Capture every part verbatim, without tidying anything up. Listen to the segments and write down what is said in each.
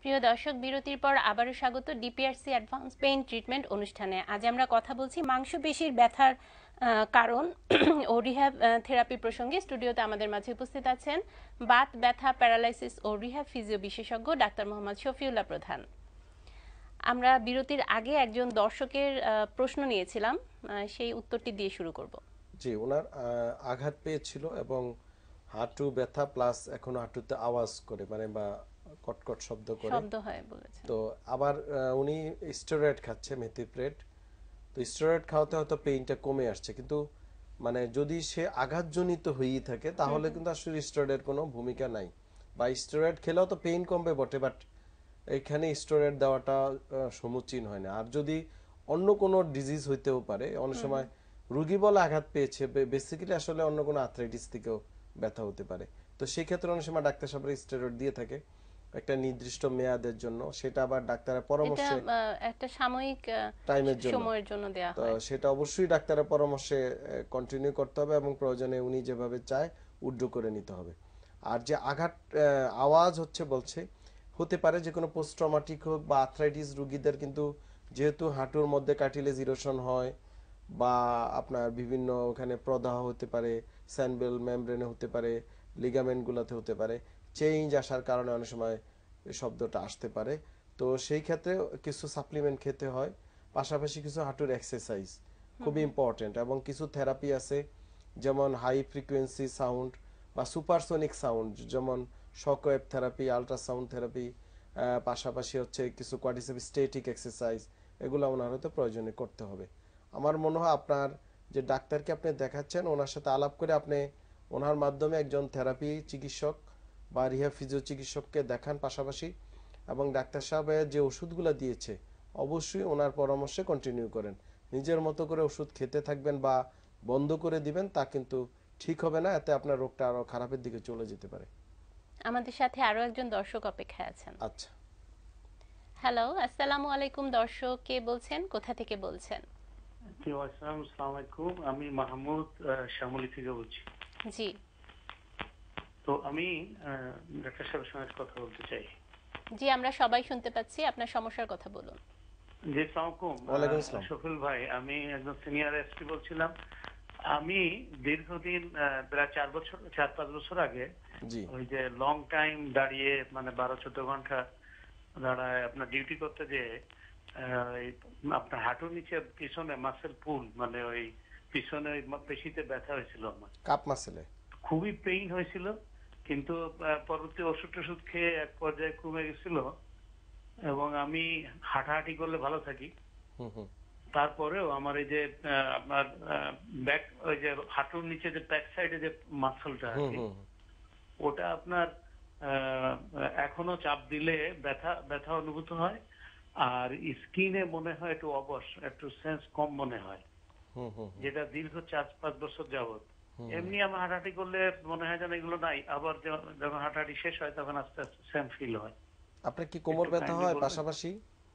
প্রিয় দর্শক, বিরতির পর আবারও স্বাগত ডিপিআরসি অ্যাডভান্স পেইন ট্রিটমেন্ট অনুষ্ঠানে। আজ আমরা কথা বলছি মাংসপেশির ব্যথার কারণ ও রিহ্যাব থেরাপি প্রসঙ্গে। স্টুডিওতে আমাদের মাঝে উপস্থিত আছেন বাত ব্যথা, প্যারালাইসিস ও রিহ্যাব ফিজিও বিশেষজ্ঞ ডাক্তার মোহাম্মদ শফিউল্লাহ প্রধান। আমরা বিরতির আগে একজন দর্শকের প্রশ্ন নিয়েছিলাম, সেই উত্তরটি দিয়ে শুরু করব। জি, ওনার আঘাত পেয়েছিল এবং হাঁটু ব্যথা প্লাস এখন হাঁটুতে আওয়াজ করে, মানে বা কটকট শব্দ করে শব্দ হয় বলেছেন। তো আবার উনি স্টেরয়েড খাচ্ছে, মেথিপ্রেট। তো স্টেরয়েড খাওয়াতে হয়তো পেইনটা কমে আসছে, কিন্তু মানে যদি সে আঘাতজনিত হয়েই থাকে তাহলে কিন্তু আসলে স্টেরয়েডের কোনো ভূমিকা নাই। বা স্টেরয়েড খেলেও তো পেইন কমবে বটে, বাট এখানে স্টেরয়েড দেওয়াটা সমীচীন হয় না। আর যদি অন্য কোনো ডিজিজ হইতেও পারে, অনেক সময় রুগী বলে আঘাত পেয়েছে, বেসিক্যালি আসলে অন্য কোনো আর্থ্রাইটিস থেকেও ব্যথা হতে পারে। তো সেই ক্ষেত্রে অনেক সময় ডাক্তার সাহেবরা স্টেরয়েড দিয়ে থাকে একটা নির্দিষ্ট মেয়াদের জন্য, সেটা আবার ডাক্তারের পরামর্শে একটা সাময়িক টাইমের জন্য সময়ের জন্য দেয়া তো হয়। সেটা অবশ্যই ডাক্তারের পরামর্শে কন্টিনিউ করতে হবে এবং প্রয়োজনে উনি যেভাবে চায় উইথড্র করে নিতে হবে। আর যে আঘাত আওয়াজ হচ্ছে বলছে, হতে পারে যে কোনো পোস্ট ট্রমাটিক হোক বা আর্থ্রাইটিস রোগীদের, কিন্তু যেহেতু হাঁটুর মধ্যে কার্টিলেজ ইরোশন হয় বা আপনার বিভিন্ন ওখানে প্রদাহ হতে পারে, স্যানবেল মেমব্রেনে হতে পারে, লিগামেন্টগুলোতে হতে পারে, চেঞ্জ আসার কারণে অনেক সময় শব্দটা আসতে পারে। তো সেই ক্ষেত্রে কিছু সাপ্লিমেন্ট খেতে হয়, পাশাপাশি কিছু হাঁটুর এক্সারসাইজ খুবই ইম্পর্টেন্ট, এবং কিছু থেরাপি আছে যেমন হাই ফ্রিকোয়েন্সি সাউন্ড বা সুপারসোনিক সাউন্ড, যেমন শকওয়েভ থেরাপি, আলট্রাসাউন্ড থেরাপি, পাশাপাশি হচ্ছে কিছু কোয়াড্রিসেপ স্ট্যাটিক এক্সারসাইজ, এগুলো ওনার হয়তো প্রয়োজনে করতে হবে। আমার মনে হয় আপনার যে ডাক্তারকে আপনি দেখাচ্ছেন, ওনার সাথে আলাপ করে আপনি ওনার মাধ্যমে একজন থেরাপি চিকিৎসক বা রিহ্যাব ফিজিও চিকিৎসককে দেখান পাশাপাশি, এবং ডাক্তার সাহেবের যে ওষুধগুলো দিয়েছে অবশ্যই ওনার পরামর্শে কন্টিনিউ করেন। নিজের মতো করে ওষুধ খেতে থাকবেন বা বন্ধ করে দিবেন, তা কিন্তু ঠিক হবে না, এতে আপনার রোগটা আরো খারাপের দিকে চলে যেতে পারে। আমাদের সাথে আরো একজন দর্শক অপেক্ষায় আছেন। আচ্ছা, হ্যালো, আসসালামু আলাইকুম। দর্শক কে বলছেন, কোথা থেকে বলছেন? জি, আসসালামু আলাইকুম। আমি মাহমুদ শ্যামলী থেকে বলছি। জি, তো আমি ডাক্তার সাহেবের সঙ্গে কথা বলতে চাই। জি, আমরা সবাই শুনতে পাচ্ছি, আপনার সমস্যার কথা বলুন। জি, আসসালামু আলাইকুম শফিল ভাই, আমি একজন সিনিয়র এসপি বলছিলাম। আমি দীর্ঘদিন প্রায় চার বছর চার পাঁচ বছর আগে ওই যে লং টাইম দাঁড়িয়ে, মানে বারো চোদ্দ ঘন্টা দাঁড়ায় আপনার ডিউটি করতে যে আপনার হাঁটুর নিচে পিছনে মাসেল পুল, মানে ওই পিছনে ওই পেশিতে ব্যথা হয়েছিল আমার, কাপ মাসেলে খুবই পেইন হয়েছিল। কিন্তু পরবর্তী ওষুধ টষুধ খেয়ে এক পর্যায়ে কমে গেছিল এবং আমি হাঁটাহাঁটি করলে ভালো থাকি। তারপরেও আমার এই যে আপনার ব্যাক, ওই যে হাঁটুর নিচে যে ব্যাক সাইডে যে মাসলটা আছে, ওটা আপনার এখনো চাপ দিলে ব্যথা ব্যথা অনুভূত হয়। আর স্কিনে মনে হয় একটু অবশ, একটু সেন্স কম মনে হয়, যেটা দীর্ঘ চার পাঁচ বছর যাবত। এমনি আমার হাঁটাহাঁটি করলে মনে হয় যেন এগুলো নাই, আবার যখন হাঁটাহাঁটি শেষ হয় তখন আস্তে আস্তে সেম ফিল হয়। আপনার কি কোমর ব্যথা হয় পাশাপাশি?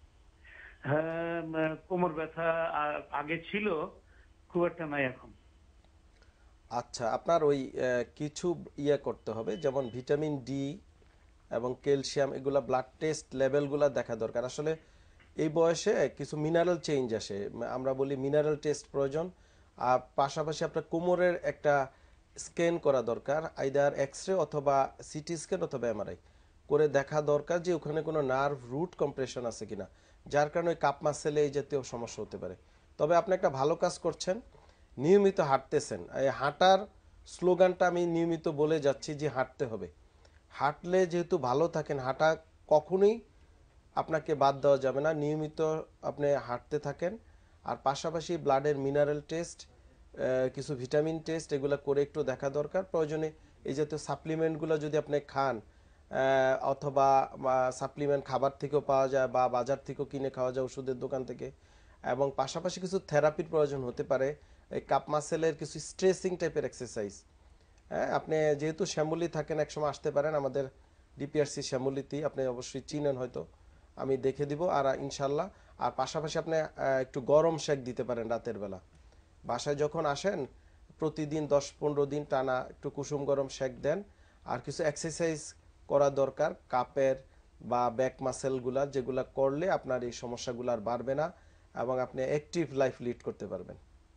হ্যাঁ, কোমর ব্যথা আগে ছিল, খুব একটা নাই এখন। আচ্ছা, আপনার ওই কিছু ইয়ে করতে হবে, যেমন ভিটামিন ডি এবং ক্যালসিয়াম, এগুলা ব্লাড টেস্ট লেভেলগুলো দেখা দরকার। আসলে এই বয়সে কিছু মিনারেল চেঞ্জ আসে, আমরা বলি মিনারেল টেস্ট প্রয়োজন। আর পাশাপাশি আপনার কোমরের একটা স্ক্যান করা দরকার, আইদার এক্স রে অথবা সিটি স্ক্যান অথবা এমআরআই করে দেখা দরকার যে ওখানে কোনো নার্ভ রুট কম্প্রেশন আছে কিনা, যার কারণে ওই কাপ মাসেলে এই জাতীয় সমস্যা হতে পারে। তবে আপনি একটা ভালো কাজ করছেন, নিয়মিত হাঁটতেছেন। এই হাঁটার স্লোগানটা আমি নিয়মিত বলে যাচ্ছি যে হাঁটতে হবে। হাঁটলে যেহেতু ভালো থাকেন, হাঁটা কখনোই আপনাকে বাদ দেওয়া যাবে না, নিয়মিত আপনি হাঁটতে থাকেন। আর পাশাপাশি ব্লাডের মিনারেল টেস্ট, কিছু ভিটামিন টেস্ট, এগুলো করে একটু দেখা দরকার। প্রয়োজনে এই জাতীয় সাপ্লিমেন্টগুলো যদি আপনি খান, অথবা সাপ্লিমেন্ট খাবার থেকেও পাওয়া যায় বা বাজার থেকেও কিনে খাওয়া যায় ওষুধের দোকান থেকে। এবং পাশাপাশি কিছু থেরাপির প্রয়োজন হতে পারে, এই কাপ মাসেলের কিছু স্ট্রেসিং টাইপের এক্সারসাইজ। হ্যাঁ, আপনি যেহেতু শ্যামলী থাকেন, একসময় আসতে পারেন আমাদের ডিপিআরসি শ্যামলীতেই, আপনি অবশ্যই চিনেন হয়তো, আমি দেখে দিব। আর ইনশাল্লাহ, আর পাশাপাশি আপনি একটু গরম শেক দিতে পারেন রাতের বেলা। বাসায় যখন আসেন প্রতিদিন দশ পনেরো দিন টানা একটু কুসুম গরম শেক দেন। আর কিছু এক্সারসাইজ করা দরকার, কাপের বা ব্যাক মাসেলগুলা, যেগুলা করলে আপনার এই সমস্যাগুলো আর বাড়বে না এবং আপনি অ্যাক্টিভ লাইফ লিড করতে পারবেন।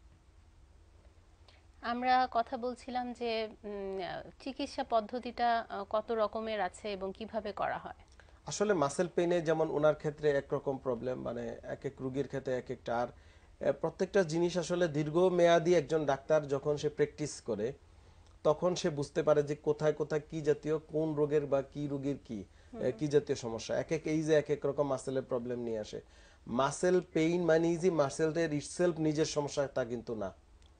আমরা কথা বলছিলাম যে উম, চিকিৎসা পদ্ধতিটা আহ, কত রকমের আছে এবং কিভাবে করা হয়। আসলে মাসেল পেইনে যেমন ওনার ক্ষেত্রে একরকম প্রবলেম, মানে এক এক রুগীর ক্ষেত্রে এক একটা। আর আহ, প্রত্যেকটা জিনিস আসলে দীর্ঘমেয়াদী একজন ডাক্তার যখন সে প্র্যাকটিস করে তখন সে বুঝতে পারে যে কোথায় কোথায় কি জাতীয় কোন রোগের বা কি রোগীর কি আহ, কি জাতীয় সমস্যা। এক এক এই যে এক এক রকম মাসেলের প্রবলেম নিয়ে আসে। মাসেল পেইন মানে যে মাসেলের ইটসেলফ নিজের সমস্যা তা কিন্তু না।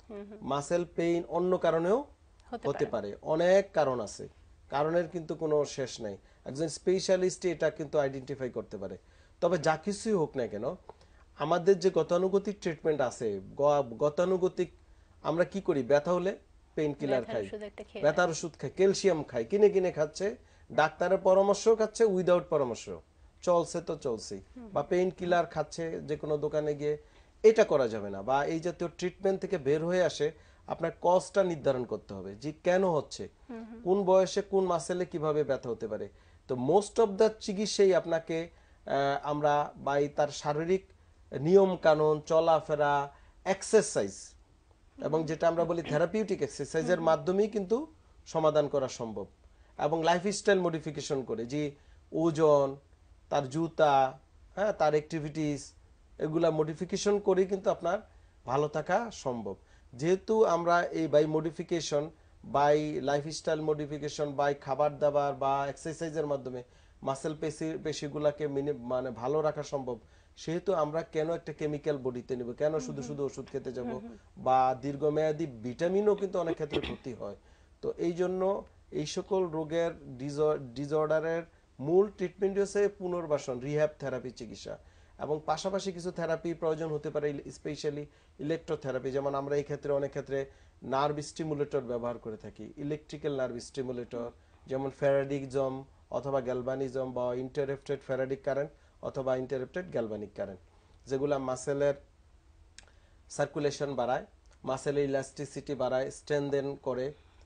মাসেল পেইন অন্য কারণেও হতে হতে পারে। পারে, অনেক কারণ আছে, কারণের কিন্তু কোনো শেষ নাই। একজন স্পেশালিস্ট এটা কিন্তু আইডেন্টিফাই করতে পারে। তবে যা কিছুই হোক না কেন, আমাদের যে গতানুগতিক ট্রিটমেন্ট আছে, গ- গতানুগতিক আমরা কি করি, ব্যথা হলে পেইন কিলার ব্যথার খাই, ওষুধ একটা খেয়ে ব্যথার নেয়। ওষুধ খাই, ক্যালসিয়াম খাই, কিনে কিনে খাচ্ছে, ডাক্তারের পরামর্শও খাচ্ছে, উইদাউট পরামর্শ চলছে তো চলছেই, বা পেইন কিলার খাচ্ছে যে কোনো দোকানে গিয়ে। এটা করা যাবে না। বা এই জাতীয় ট্রিটমেন্ট থেকে বের হয়ে আসে আপনার কজটা নির্ধারণ করতে হবে যে কেন হচ্ছে, কোন বয়সে কোন মাসেলে কিভাবে ব্যথা হতে পারে। তো মোস্ট অফ দ্য চিকিৎসাই আপনাকে আহ, আমরা বাই তার শারীরিক নিয়ম কানুন, চলাফেরা, এক্সারসাইজ এবং যেটা আমরা বলি থেরাপিউটিক এক্সারসাইজের মাধ্যমেই কিন্তু সমাধান করা সম্ভব। এবং লাইফস্টাইল মডিফিকেশন করে, যে ওজন, তার জুতা, হ্যাঁ, তার অ্যাক্টিভিটিস, এগুলা মডিফিকেশন করেই কিন্তু আপনার ভালো থাকা সম্ভব। যেহেতু আমরা এই by modification, by lifestyle modification, by খাবার দাবার বা এক্সারসাইজের মাধ্যমে মাসেল পেশি পেশিগুলাকে মিনি মানে ভালো রাখা সম্ভব, সেহেতু আমরা কেন একটা কেমিক্যাল বডিতে নিব, কেন শুধু শুধু ওষুধ খেতে যাব, বা দীর্ঘমেয়াদী ভিটামিনও কিন্তু অনেক ক্ষেত্রে ক্ষতি হয়। তো এই জন্য এই সকল রোগের ডিসঅর্ডারের মূল ট্রিটমেন্ট হচ্ছে পুনর্বাসন, রিহ্যাব থেরাপি চিকিৎসা। এবং পাশাপাশি কিছু থেরাপি প্রয়োজন হতে পারে, স্পেশালি ইলেকট্রোথেরাপি। যেমন আমরা এই ক্ষেত্রে অনেক ক্ষেত্রে নার্ভ স্টিমুলেটর ব্যবহার করে থাকি, ইলেকট্রিক্যাল নার্ভ স্টিমুলেটর, যেমন ফ্যারাডিকজম অথবা গ্যালভানিজম, বা ইন্টারেপ্টেড ফ্যারাডিক কারেন্ট অথবা ইন্টারেপ্টেড গ্যালভানিক কারেন্ট, যেগুলা মাসেলের সার্কুলেশন বাড়ায়, মাসেলের ইলাস্টিসিটি বাড়ায়, স্ট্রেনদেন করে।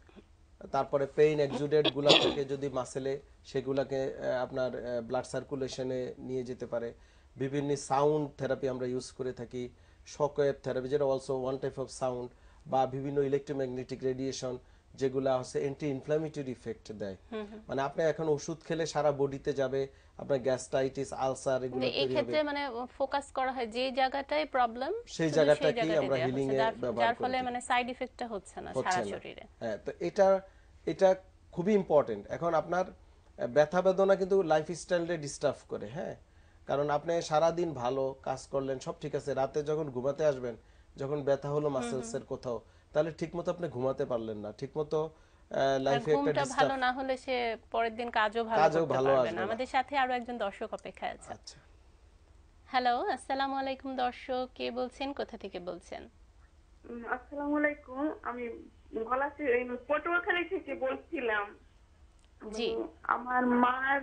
তারপরে পেইন এক্সুডেট গুলা থেকে যদি মাসেলে, সেগুলাকে আহ, আপনার ব্লাড সার্কুলেশনে নিয়ে যেতে পারে। বিভিন্ন সাউন্ড থেরাপি আমরা ইউজ করে থাকি, শকওয়েভ থেরাপি, যেটা also one type of sound, বা বিভিন্ন ইলেকট্রোম্যাগনেটিক রেডিয়েশন, যেগুলা হচ্ছে অ্যান্টি ইনফ্লামেটরি ইফেক্ট দেয়। মানে আপনি এখন ওষুধ খেলে সারা বডিতে যাবে, আপনার গ্যাস্ট্রাইটিস, আলসার কিন্তু এগুলো এই তৈরি হবে, ক্ষেত্রে মানে ফোকাস করা হয় যে জায়গাটায় প্রবলেম, সেই শুধু সেই জায়গাটাকেই জায়গাটাই আমরা দেওয়া হিলিং হচ্ছে, এ যার ব্যবহার যার করে ফলে থাকি। মানে সাইড ইফেক্টটা হচ্ছে না হচ্ছে সারা না। শরীরে। হ্যাঁ, তো এটা এটা খুবই ইম্পর্টেন্ট। এখন আপনার আহ, ব্যথা বেদনা কিন্তু লাইফস্টাইলটা ডিস্টার্ব করে, হ্যাঁ। কারণ আপনি সারাদিন ভালো কাজ করলেন, সব ঠিক আছে, রাতে যখন ঘুমাতে আসবেন, যখন ব্যথা হলো মাসেলসের কোথাও, তাহলে ঠিকমতো আপনি ঘুমাতে পারলেন না, ঠিকমতো আর লাইফে একটা ঘুমটা ভালো ডিস্টার্ব, না হলে সে পরের দিন কাজও ভালো কাজও করতে ভালো পারবে না। আসবে না। আমাদের সাথে আরো একজন দর্শক অপেক্ষায় আছে। আচ্ছা, হ্যালো, আসসালামু আলাইকুম দর্শক, কে বলছেন, কোথা থেকে বলছেন? উম, আসসালামু আলাইকুম। আমি গলাচি এই পটুয়াখালী থেকে বলছিলাম। জি। উম, আমার মার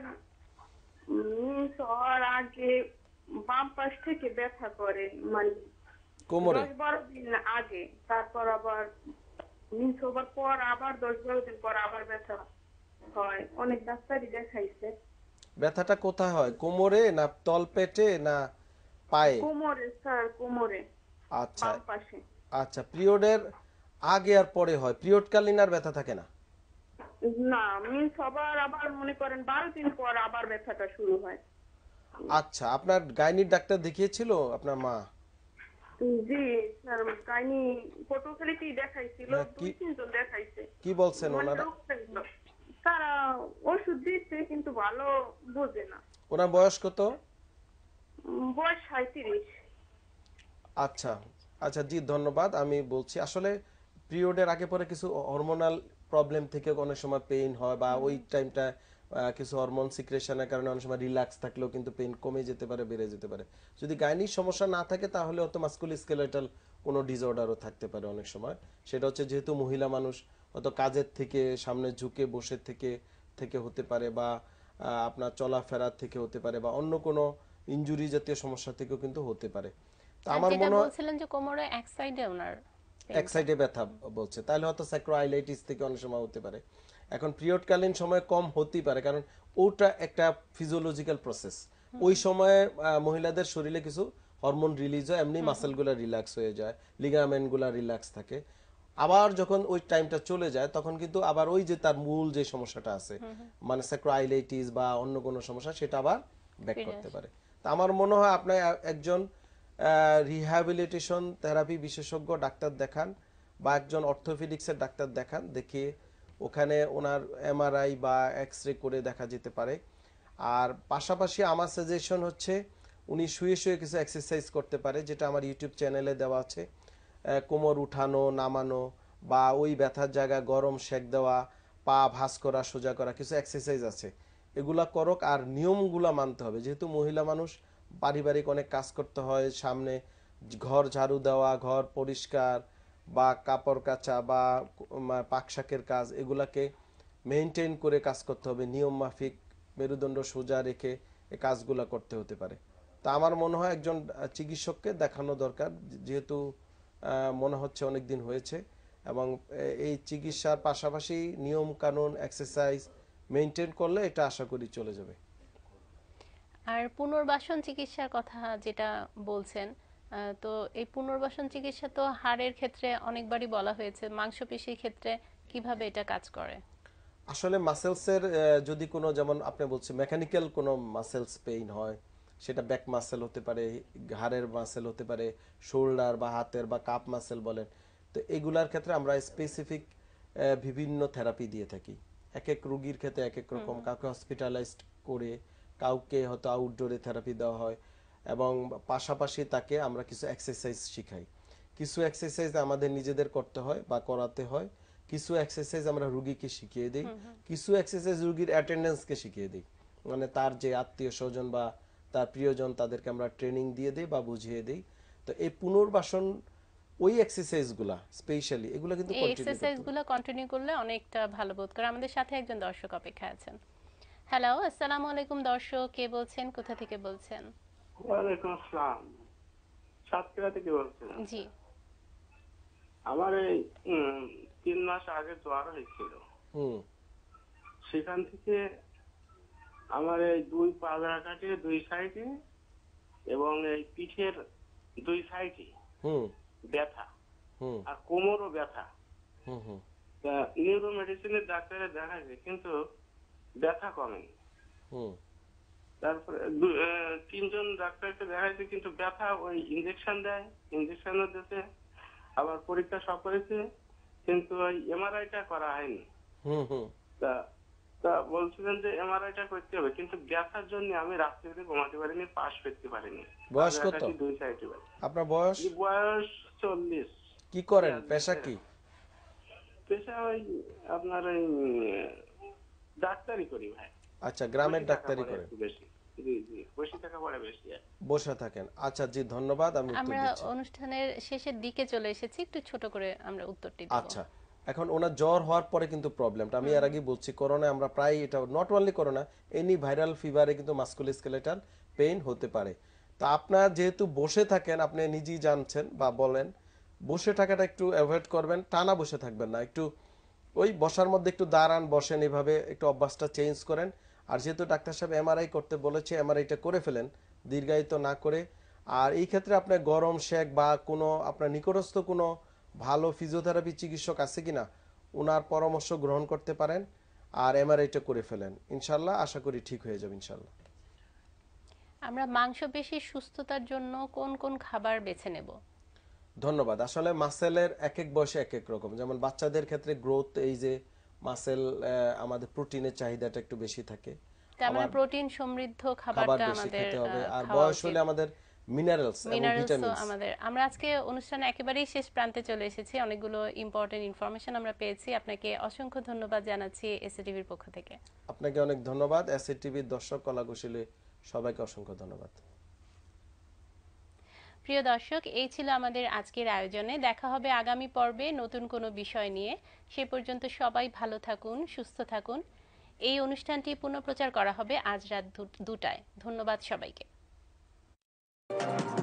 মিন্স হওয়ার আগে বাম পাশ থেকে ব্যথা করে, মানে কোমরে। দশ বারো দিন আগে। তারপর আবার মিন্স হবার পর আবার দশ বারো দিন পর আবার ব্যথা হয়। অনেক ডাক্তারই দেখাইছে। ব্যথাটা কোথায় হয়, কোমরে না তলপেটে না পায়ে? কোমরে স্যার, কোমরে আচ্ছা, বাম পাশে। আচ্ছা, পিরিয়ডের আগে আর পরে হয়, পিরিয়ডকালীন আর ব্যথা থাকে না? না, মিন্স হবার আবার মনে করেন বারো দিন পর আবার ব্যথাটা শুরু হয়। আচ্ছা, আপনার গাইনির ডাক্তার দেখিয়েছিল আপনার মা? জি স্যার, গাইনি পটুয়াখালীতেই দেখাইছিল, হ্যাঁ, কি দুই তিনজন দেখাইছে। কি বলছেন মানে ওনারা? রোগ থাকলো। তারা ওষুধ দিচ্ছে কিন্তু ভালো বোঝে না। ওনার বয়স কত? উম, বয়স সাঁইত্রিশ। আচ্ছা, আচ্ছা, জি ধন্যবাদ। আমি বলছি আসলে পিরিয়ডের আগে পরে কিছু হরমোনাল প্রবলেম থেকে অনেক সময় পেইন হয়, বা ওই টাইমটা কিছু হরমোন সিক্রেশনের কারণে অনেক সময় রিল্যাক্স থাকলেও কিন্তু পেইন কমে যেতে পারে, বেড়ে যেতে পারে। যদি গাইনির সমস্যা না থাকে তাহলে অত মাস্কুলোস্কেলেটাল কোনো ডিসঅর্ডারও থাকতে পারে অনেক সময়। সেটা হচ্ছে যেহেতু মহিলা মানুষ, অত কাজের থেকে সামনে ঝুঁকে বসে থেকে থেকে হতে পারে, বা আহ, আপনার চলাফেরা থেকে হতে পারে, বা অন্য কোনো ইনজুরি জাতীয় সমস্যা থেকেও কিন্তু হতে পারে। তো আর আমার যেটা মনে হয় বলছিলেন যে কোমরে এক সাইডে ওনার এক পেইনটা। সাইডে ব্যথা বলছে, তাহলে হয়তো স্যাক্রোআইলাইটিস থেকে অনেক সময় হতে পারে। এখন পিরিয়ডকালীন সময় কম হতেই পারে, কারণ ওটা একটা ফিজিওলজিক্যাল প্রসেস। ওই সময়ে আহ, মহিলাদের শরীরে কিছু হরমোন রিলিজ হয়, এমনি মাসেলগুলো রিল্যাক্স হয়ে যায়, লিগামেন্টগুলো রিল্যাক্স থাকে। আবার যখন ওই টাইমটা চলে যায় তখন কিন্তু আবার ওই যে তার মূল যে সমস্যাটা আছে, মানে স্যাক্রোআইলাইটিস বা অন্য কোনো সমস্যা, সেটা আবার ব্যাক করতে পারে। তা আমার মনে হয় আপনি একজন রিহ্যাবিলিটেশন থেরাপি বিশেষজ্ঞ ডাক্তার দেখান বা একজন অর্থোপেডিক্সের ডাক্তার দেখান, দেখিয়ে ওখানে ওনার এমআরআই বা এক্স রে করে দেখা যেতে পারে। আর পাশাপাশি আমার সাজেশন হচ্ছে উনি শুয়ে শুয়ে কিছু এক্সারসাইজ করতে পারে, যেটা আমার ইউটিউব চ্যানেলে দেওয়া আছে। কোমর উঠানো নামানো বা ওই ব্যথার জায়গায় গরম সেক দেওয়া, পা ভাঁজ করা সোজা করা, কিছু এক্সারসাইজ আছে, এগুলা করক। আর নিয়মগুলা মানতে হবে, যেহেতু মহিলা মানুষ, পারিবারিক অনেক কাজ করতে হয়, সামনে ঘর ঝাড়ু দেওয়া, ঘর পরিষ্কার বা কাপড় কাচা বা পাকশাকের কাজ, এগুলাকে মেনটেন করে কাজ করতে হবে, নিয়ম মাফিক মেরুদণ্ড সোজা রেখে এই কাজগুলা করতে হতে পারে। তা আমার মনে হয় একজন চিকিৎসককে দেখানো দরকার, যেহেতু মনে হচ্ছে অনেক দিন হয়েছে, এবং এই চিকিৎসার পাশাপাশি নিয়ম কানুন এক্সারসাইজ মেনটেন করলে এটা আশা করি চলে যাবে। আর পুনর্বাসন চিকিৎসার কথা যেটা বলছেন, তো এই পুনর্বাসন চিকিৎসা তো হাড়ের ক্ষেত্রে অনেকবারই বলা হয়েছে, মাংসপেশির ক্ষেত্রে কিভাবে এটা কাজ করে? আসলে মাসেলসের যদি কোনো, যেমন আপনি বলছেন মেকানিক্যাল কোনো মাসেলস পেইন হয়, সেটা ব্যাক মাসেল হতে পারে, ঘাড়ের মাসেল হতে পারে, শোল্ডার বা হাতের বা কাপ মাসেল বলেন, তো এগুলার ক্ষেত্রে আমরা স্পেসিফিক বিভিন্ন থেরাপি দিয়ে থাকি। এক এক রুগীর ক্ষেত্রে এক এক রকম, কাউকে হসপিটালাইজড করে, কাউকে হয়তো আউটডোরে থেরাপি দেওয়া হয়, এবং পাশাপাশি তাকে আমরা কিছু এক্সারসাইজ শিখাই। কিছু এক্সারসাইজ আমাদের নিজেদের করতে হয় বা করাতে হয়, কিছু এক্সারসাইজ আমরা রুগীকে শিখিয়ে দিই, কিছু এক্সারসাইজ রুগীর অ্যাটেন্ডেন্সকে শিখিয়ে দিই, মানে তার যে আত্মীয় স্বজন বা তার প্রিয়জন তাদেরকে আমরা ট্রেনিং দিয়ে দিই বা বুঝিয়ে দিই। তো এই পুনর্বাসন ওই এক্সারসাইজগুলা স্পেশালি এগুলো কিন্তু এই কন্টিনিউ করতে হবে। এক্সারসাইজগুলো কন্টিনিউ করলে অনেকটা ভালো বোধ করে। আমাদের সাথে একজন দর্শক অপেক্ষায় আছেন। হ্যালো, আসসালামু আলাইকুম দর্শক, কে বলছেন, কোথা থেকে বলছেন? ওয়ালাইকুম আসসালাম, সাতক্ষীরা থেকে বলছিলাম। জি। আমার এই উম, তিন মাস আগে জ্বর হয়েছিল, হুম সেখান থেকে আমার এই দুই পাজা কাটে দুই সাইডে এবং এই পিঠের দুই সাইডে হুম ব্যথা, হুম আর কোমরও ব্যথা। হুম হুম নিউরো মেডিসিনের ডাক্তারে দেখাইছে কিন্তু ব্যথা কমেনি। হুম তারপরে দু- আহ, তিনজন ডাক্তারকে দেখাইছে কিন্তু ব্যথা, ওই ইঞ্জেকশন দেয়, ইঞ্জেকশনও দিতে, আবার পরীক্ষা সব করেছে, কিন্তু ওই এমআরআইটা করা হয়নি। হুম হুম তা তা বলছিলেন যে এমআরআইটা করতে হবে, কিন্তু ব্যথার জন্য আমি রাত্রিতে ঘুমাতে পারিনি, পাশ ফেরতে পারিনি। বয়স কত দুই সাইডে আপনার? বয়স? বয়স চল্লিশ। কি করেন, পেশা কি? পেশা ওই আপনার ওই ডাক্তারি করি ভাই। আচ্ছা, গ্রামের ডাক্তারি করেন? বেশি, জি জি, বেশি টাকা পড়ে বেশি। বসে থাকেন? আচ্ছা জি, ধন্যবাদ, আমি উত্তর আমরা দিচ্ছি। অনুষ্ঠানের শেষের দিকে চলে এসেছি, একটু ছোট করে আমরা উত্তরটি দেব। আচ্ছা, এখন ওনার জ্বর হওয়ার পরে কিন্তু প্রবলেমটা আমি এর আগে বলছি, করোনা আমরা প্রায়, এটা not only corona, any viral ফিভারে কিন্তু মাস্কুলোস্কেলেটাল পেইন হতে পারে। তা আপনার যেহেতু বসে থাকেন, আপনি নিজেই জানছেন বা বলেন, বসে থাকাটা একটু অ্যাভয়েড করবেন, টানা বসে থাকবেন না, একটু ওই বসার মধ্যে একটু দাঁড়ান, বসেন, এইভাবে একটু অভ্যাসটা চেঞ্জ করেন। আর যেহেতু ডাক্তার সাহেব এমআরআই করতে বলেছে, এমআরআইটা করে ফেলেন দীর্ঘায়িত না করে। আর এই ক্ষেত্রে আপনার গরম শেক বা কোনো আপনার নিকটস্থ কোনো ভালো ফিজিওথেরাপি চিকিৎসক আছে কিনা ওনার পরামর্শ গ্রহণ করতে পারেন, আর এমআরআইটা করে ফেলেন, ইনশাল্লাহ আশা করি ঠিক হয়ে যাবে ইনশাল্লাহ। আমরা মাংসপেশির সুস্থতার জন্য কোন কোন খাবার বেছে নেব? ধন্যবাদ। আসলে মাসেলের এক এক বয়সে এক এক রকম, যেমন বাচ্চাদের ক্ষেত্রে গ্রোথ, এই যে মাসেল, আমাদের প্রোটিনের চাহিদাটা একটু বেশি থাকে, তার মানে আবার প্রোটিন সমৃদ্ধ খাবার খাবারটা বেশি আমাদের খেতে হবে, আর খাওয়া বয়স উচিত। হলে আমাদের মিনারেলস এবং মিনারেলসও ভিটামিনস। আমাদের, আমরা আজকে অনুষ্ঠানে একেবারেই শেষ প্রান্তে চলে এসেছি, অনেকগুলো ইম্পর্টেন্ট ইনফরমেশন আমরা পেয়েছি। আপনাকে অসংখ্য ধন্যবাদ জানাচ্ছি এসএটিভির পক্ষ থেকে। আপনাকে অনেক ধন্যবাদ। এসএ টিভির দর্শক কলাকুশলী সবাইকে অসংখ্য ধন্যবাদ। প্রিয় দর্শক, এই ছিল আমাদের আজকের আয়োজনে। দেখা হবে আগামী পর্বে নতুন কোনো বিষয় নিয়ে। সে পর্যন্ত সবাই ভালো থাকুন, সুস্থ থাকুন। এই অনুষ্ঠানটি পুনঃপ্রচার করা হবে আজ রাত দুটায়। ধন্যবাদ সবাইকে।